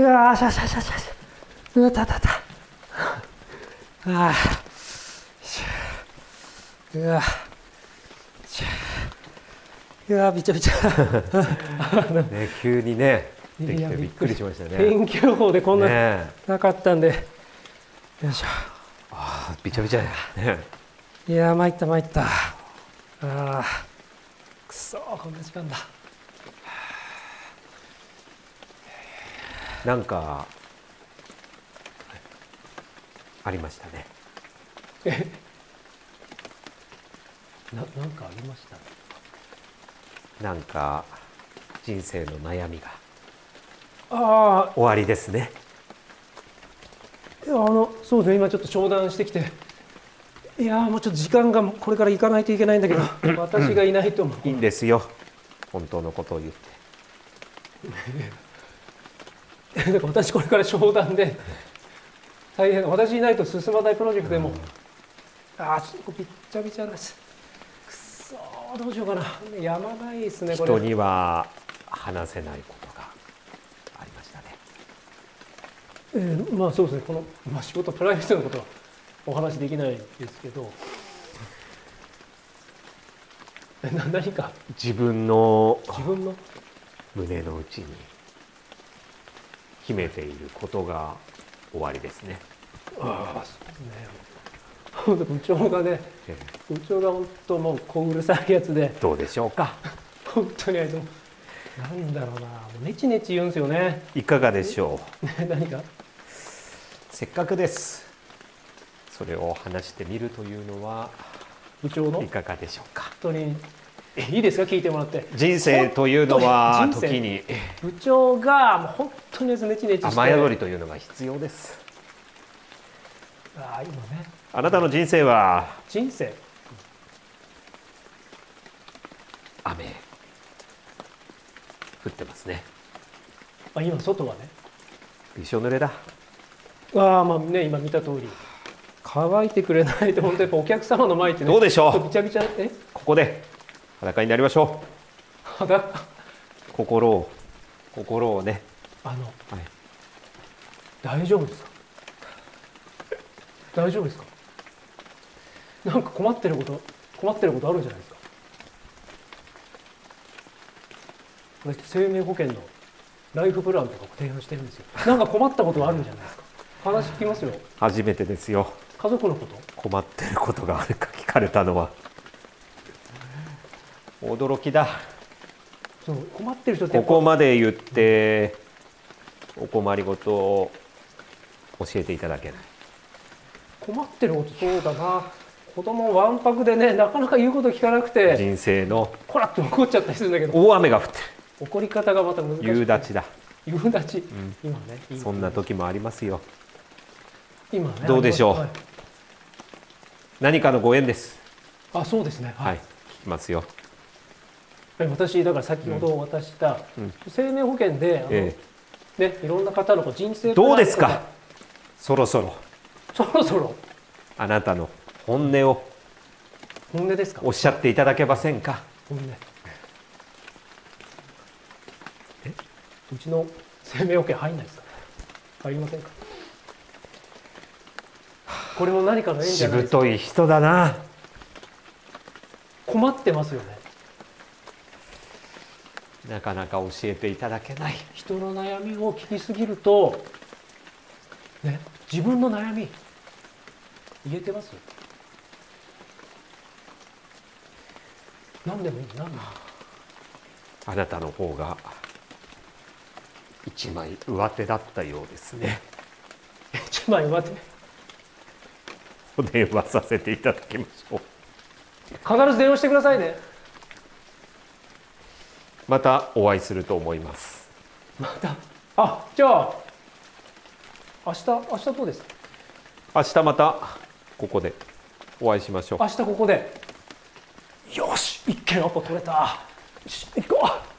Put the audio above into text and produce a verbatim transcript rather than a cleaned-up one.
うわーしゃしゃしゃしゃしゃ、うわたたた、ああ、うわうわびちゃびちゃね、急にねできてびっくりしましたね。 天気予報でこんななかったんで、よいしょ。 ああびちゃびちゃやね。 いやー参った参った。ああくそー、こんな時間だ。 なんかありましたね。 えな、なんかありました。 なんか人生の悩みがああ終わりですね。 いや、あのそうですね、今ちょっと商談してきて、いやーもうちょっと時間がこれから行かないといけないんだけど私がいないと思う。 いいんですよ、本当のことを言ってだから私これから商談で大変、私いないと進まないプロジェクトでも、うん、ああちょっとびっちゃびちゃです。くそー、どうしようかな、やまないですねこれ。 人には話せないことがありましたね。 えー、まあそうですね、この、まあ、仕事プライベートのことはお話できないですけど、な何か自分の自分の胸の内に秘めていることが終わりですね。 ああそうね、部長がね、ええ、部長が本当もう小うるさいやつで、 どうでしょうか。 本当にあいつもなんだろうな、ネチネチ言うんですよね。 いかがでしょう。何かせっかくです。それを話してみるというのは部長のいかがでしょうか。 本当にいいですか、聞いてもらって。 人生というのは時に部長がもう本当にネチネチして雨宿りというのが必要です。 ああ今ね、 あなたの人生は人生雨降ってますね。 あ今外はねびしょ濡れだ。 ああまあね、今見た通り乾いてくれないと本当にやっぱお客様の前ってね、 どうでしょう。 びちゃびちゃ、えここで裸になりましょう。 裸心を心をね、 あの、 はい、 大丈夫ですか大丈夫ですか。なんか困ってること困ってることあるんじゃないですか。私生命保険のライフプランとか提案してるんですよ。なんか困ったことあるんじゃないですか。話聞きますよ。 初めてですよ。 家族のこと、 困ってることがあるか聞かれたのは驚きだ。 そう困ってる人ってここまで言ってお困りごとを教えていただけない。 困ってること、そうだな、子供わんぱくでね、なかなか言うこと聞かなくて人生のこらって怒っちゃったりするんだけど、 大雨が降ってる。 怒り方がまた難しい。 夕立だ。 夕立、うん、今ねいいそんな時もありますよ。 今ね、 どうでしょう、はい、何かのご縁です。 あ、そうですね、 はい、はい、聞きますよ。 私だから先ほど渡した、うん、生命保険であの、ええ、ね、いろんな方の人生どうですか。そろそろそろそろあなたの本音を本音ですか、 おっしゃっていただけませんか。 本音、えうちの生命保険入んないですか。入りませんか。これも何かの縁じゃないですか。 しぶとい人だな。 困ってますよね。 なかなか教えていただけない。 人の悩みを聞きすぎると、ね、自分の悩み言えてます。何でもいい。何でも。 あなたの方が一枚上手だったようですね。 一枚上手。 お電話させていただきましょう。 必ず電話してくださいね。 またお会いすると思います。 また、あ、じゃあ明日明日どうです。 明日またここでお会いしましょう。 明日ここで。よし、一件アポ取れた。よし、行こう。